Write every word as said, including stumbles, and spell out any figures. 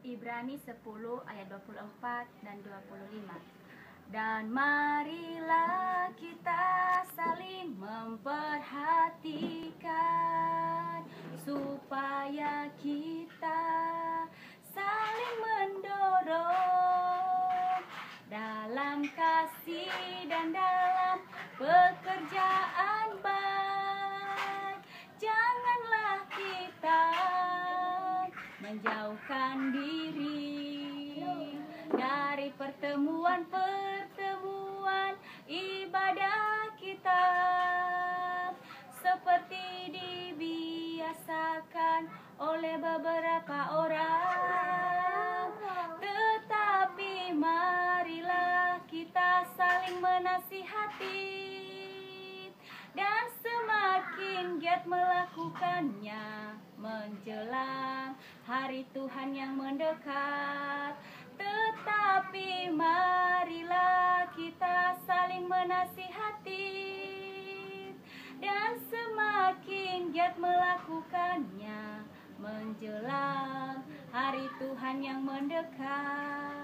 Ibrani sepuluh ayat dua puluh empat dan dua puluh lima. Dan marilah kita saling memperhatikan supaya kita saling mendorong dalam kasih dan dalam pekerjaan baik. Janganlah kita menjauhkan diri dari pertemuan-pertemuan ibadah kita seperti dibiasakan oleh beberapa orang, tetapi marilah kita saling menasihati, dan semakin giat melakukannya menjelang hari Tuhan yang mendekat. Tetapi marilah kita saling menasihati, dan semakin giat melakukannya menjelang hari Tuhan yang mendekat.